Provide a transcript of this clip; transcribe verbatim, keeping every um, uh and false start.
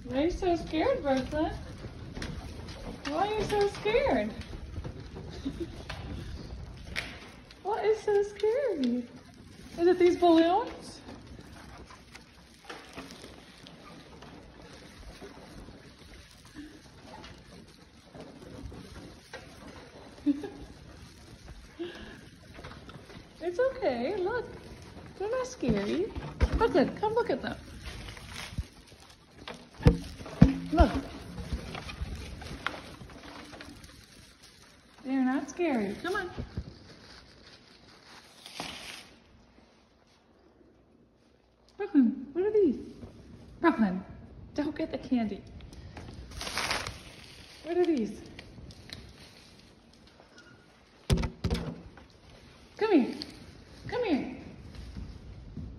Why are you so scared, Brooklyn? Why are you so scared? What is so scary? Is it these balloons? It's okay, look. They're not scary. Brooklyn, come look at them. Look. They're not scary. Come on. Brooklyn, what are these? Brooklyn, don't get the candy. What are these? Come here.